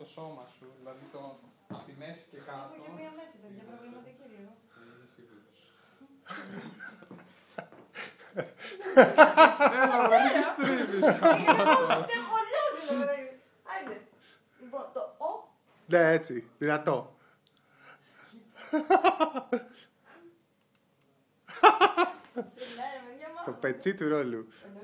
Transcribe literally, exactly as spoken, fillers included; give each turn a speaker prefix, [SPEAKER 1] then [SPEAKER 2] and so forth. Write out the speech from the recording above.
[SPEAKER 1] σώμα σου, δηλαδή το, από τη μέση και κάτω.
[SPEAKER 2] Έχω και μία μέση, παιδιά, προβληματική λίγο.
[SPEAKER 1] Έλα, βρε, μη στρίβεις.
[SPEAKER 2] Τε χωλιάζει, βέβαια. Άιντε. Λοιπόν, το ο.
[SPEAKER 3] Ναι, έτσι, δυνατό.
[SPEAKER 2] Ναι, ρε, παιδιά,
[SPEAKER 3] Το πετσί του ρόλου.